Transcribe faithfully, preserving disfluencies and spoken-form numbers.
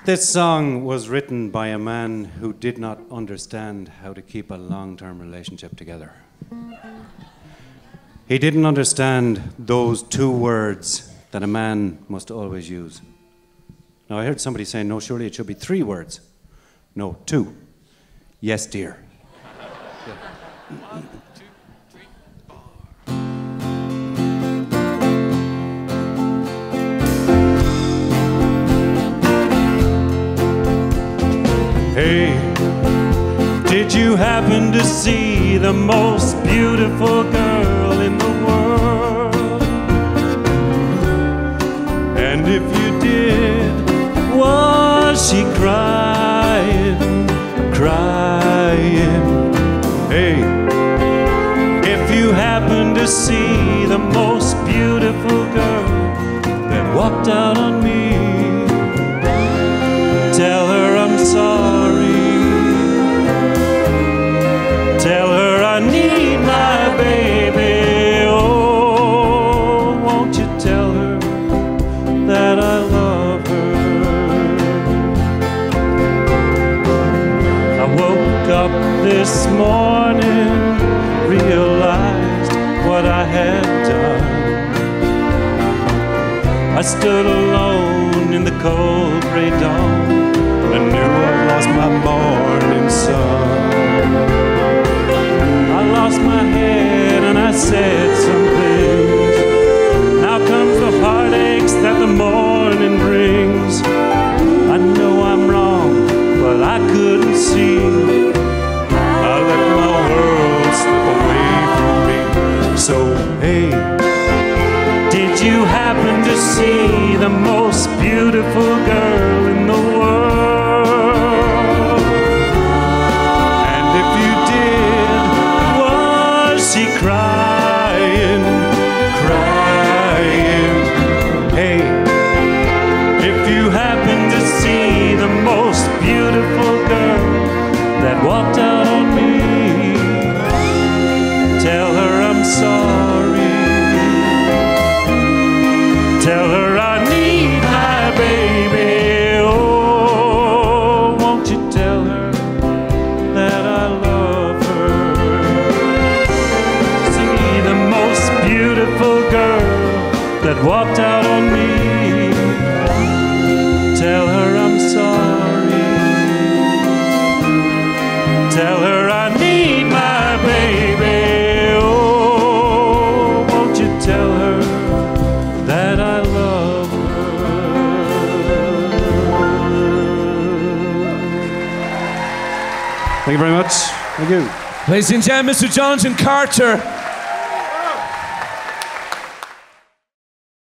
This song was written by a man who did not understand how to keep a long-term relationship together. He didn't understand those two words that a man must always use. Now, I heard somebody saying, no, surely it should be three words. No, two. Yes, dear. Yeah. Hey, did you happen to see the most beautiful girl in the world? And if you did, was she crying, crying? Hey, if you happen to see the most beautiful girl that walked out on me, tell her I'm sorry. Tell her I need my baby. Oh, won't you tell her that I love her? I woke up this morning, realized what I had done. I stood alone in the cold gray dawn. I knew I lost my morning sun. I lost my head and I said some things. Now comes the heartaches that the morning brings. I know I'm wrong, but I couldn't see. I let my world slip away from me. So hey, did you happen to see the most beautiful girl in the world? She crying, crying. Hey, if you happen to see the most beautiful girl that walked out on me, tell her I'm sorry. Tell her I need my baby. Oh, won't you tell her that I love her? Beautiful girl that walked out on me, tell her I'm sorry. Tell her I need my baby. Oh, won't you tell her that I love her? Thank you very much. Thank you. Ladies and gentlemen, Mister Jonathan Carter.